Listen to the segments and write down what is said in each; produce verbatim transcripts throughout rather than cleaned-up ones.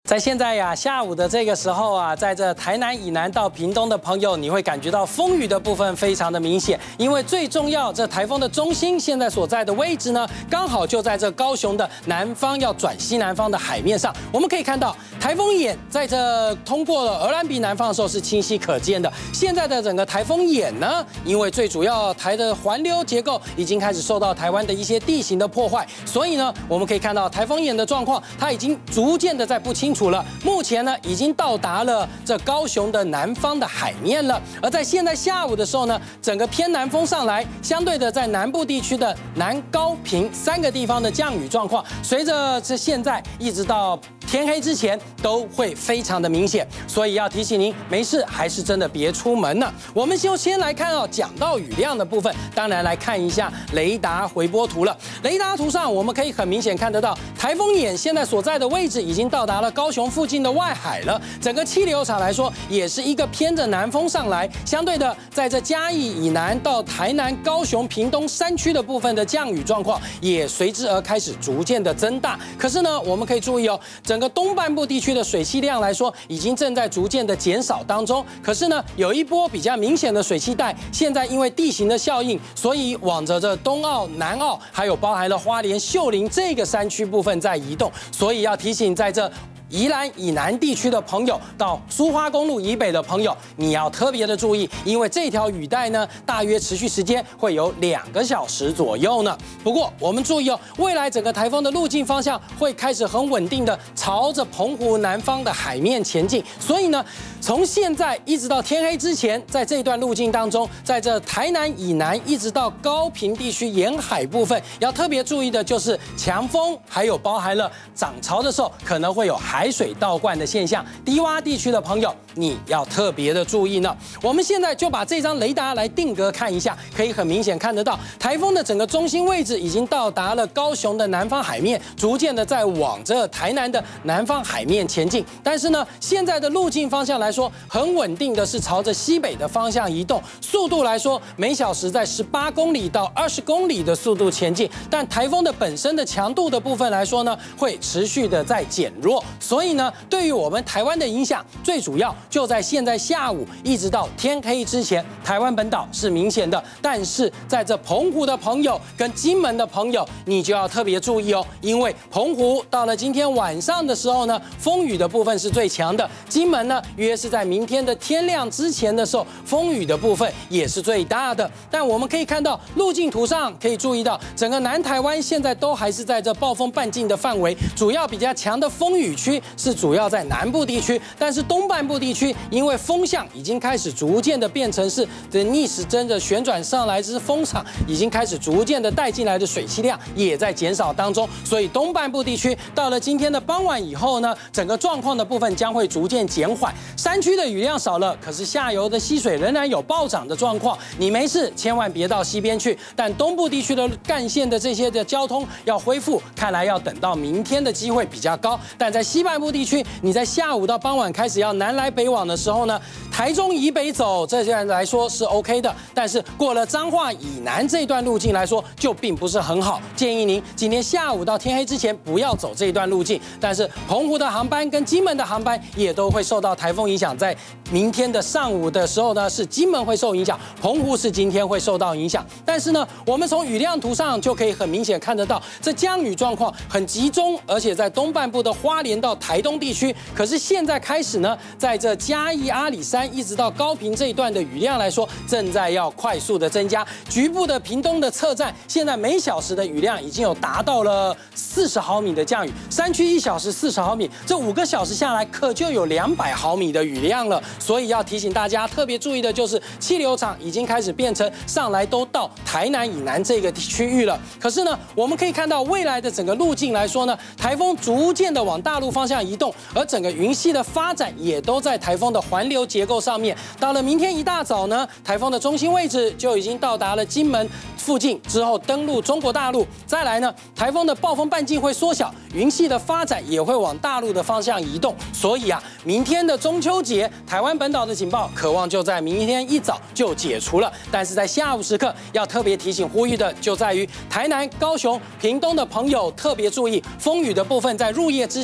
在现在呀，下午的这个时候啊，在这台南以南到屏东的朋友，你会感觉到风雨的部分非常的明显，因为最重要，这台风的中心现在所在的位置呢，刚好就在这高雄的南方要转西南方的海面上。我们可以看到，台风眼在这通过了鹅銮鼻南方的时候是清晰可见的。现在的整个台风眼呢，因为最主要台的环流结构已经开始受到台湾的一些地形的破坏，所以呢，我们可以看到台风眼的状况，它已经逐渐的在不清。 楚了，目前呢已经到达了这高雄的南方的海面了。而在现在下午的时候呢，整个偏南风上来，相对的在南部地区的南高屏三个地方的降雨状况，随着这现在一直到天黑之前都会非常的明显，所以要提醒您，没事还是真的别出门了。我们就先来看哦，讲到雨量的部分，当然来看一下雷达回波图了。雷达图上我们可以很明显看得到，台风眼现在所在的位置已经到达了高。 高雄附近的外海了，整个气流场来说，也是一个偏着南风上来。相对的，在这嘉义以南到台南、高雄、屏东山区的部分的降雨状况，也随之而开始逐渐的增大。可是呢，我们可以注意哦，整个东半部地区的水汽量来说，已经正在逐渐的减少当中。可是呢，有一波比较明显的水汽带，现在因为地形的效应，所以往着这东澳、南澳，还有包含了花莲、秀林这个山区部分在移动。所以要提醒在这。 宜兰以南地区的朋友，到苏花公路以北的朋友，你要特别的注意，因为这条雨带呢，大约持续时间会有两个小时左右呢。不过我们注意哦，未来整个台风的路径方向会开始很稳定的朝着澎湖南方的海面前进，所以呢，从现在一直到天黑之前，在这一段路径当中，在这台南以南一直到高屏地区沿海部分，要特别注意的就是强风，还有包含了涨潮的时候可能会有海。 海水倒灌的现象，低洼地区的朋友，你要特别的注意呢。我们现在就把这张雷达来定格看一下，可以很明显看得到，台风的整个中心位置已经到达了高雄的南方海面，逐渐的在往着台南的南方海面前进。但是呢，现在的路径方向来说，很稳定的是朝着西北的方向移动，速度来说，每小时在十八公里到二十公里的速度前进。但台风的本身的强度的部分来说呢，会持续的在减弱。 所以呢，对于我们台湾的影响，最主要就在现在下午一直到天黑之前，台湾本岛是明显的。但是在这澎湖的朋友跟金门的朋友，你就要特别注意哦，因为澎湖到了今天晚上的时候呢，风雨的部分是最强的；金门呢，约是在明天的天亮之前的时候，风雨的部分也是最大的。但我们可以看到路径图上可以注意到，整个南台湾现在都还是在这暴风半径的范围，主要比较强的风雨区。 是主要在南部地区，但是东半部地区因为风向已经开始逐渐的变成是这逆时针的旋转上来之风场，已经开始逐渐的带进来的水汽量也在减少当中，所以东半部地区到了今天的傍晚以后呢，整个状况的部分将会逐渐减缓。山区的雨量少了，可是下游的溪水仍然有暴涨的状况，你没事千万别到西边去。但东部地区的干线的这些的交通要恢复，看来要等到明天的机会比较高。但在西半部地区，你在下午到傍晚开始要南来北往的时候呢，台中以北走，这样来说是 OK 的。但是过了彰化以南这一段路径来说，就并不是很好。建议您今天下午到天黑之前不要走这一段路径。但是澎湖的航班跟金门的航班也都会受到台风影响，在明天的上午的时候呢，是金门会受影响，澎湖是今天会受到影响。但是呢，我们从雨量图上就可以很明显看得到，这降雨状况很集中，而且在东半部的花莲到台东地区，可是现在开始呢，在这嘉义阿里山一直到高屏这一段的雨量来说，正在要快速的增加。局部的屏东的侧站，现在每小时的雨量已经有达到了四十毫米的降雨，山区一小时四十毫米，这五个小时下来可就有两百毫米的雨量了。所以要提醒大家特别注意的就是，气流场已经开始变成上来都到台南以南这个区域了。可是呢，我们可以看到未来的整个路径来说呢，台风逐渐的往大陆方向移动，而整个云系的发展也都在台风的环流结构上面。到了明天一大早呢，台风的中心位置就已经到达了金门附近，之后登陆中国大陆。再来呢，台风的暴风半径会缩小，云系的发展也会往大陆的方向移动。所以啊，明天的中秋节，台湾本岛的警报渴望就在明天一早就解除了。但是在下午时刻，要特别提醒呼吁的就在于台南、高雄、屏东的朋友特别注意，风雨的部分在入夜之前都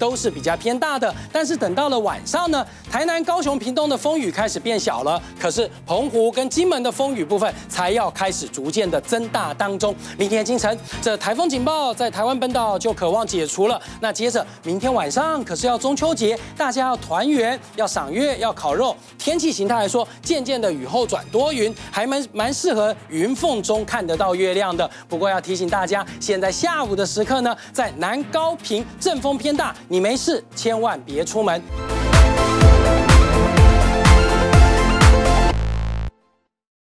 都是比较偏大的。但是等到了晚上呢，台南、高雄、屏东的风雨开始变小了，可是澎湖跟金门的风雨部分才要开始逐渐的增大当中。明天清晨，这台风警报在台湾本岛就渴望解除了。那接着明天晚上可是要中秋节，大家要团圆、要赏月、要烤肉。天气形态来说，渐渐的雨后转多云，还蛮蛮适合云缝中看得到月亮的。不过要提醒大家，现在下午的时刻呢，在南高屏阵风偏大，你没事千万别出门。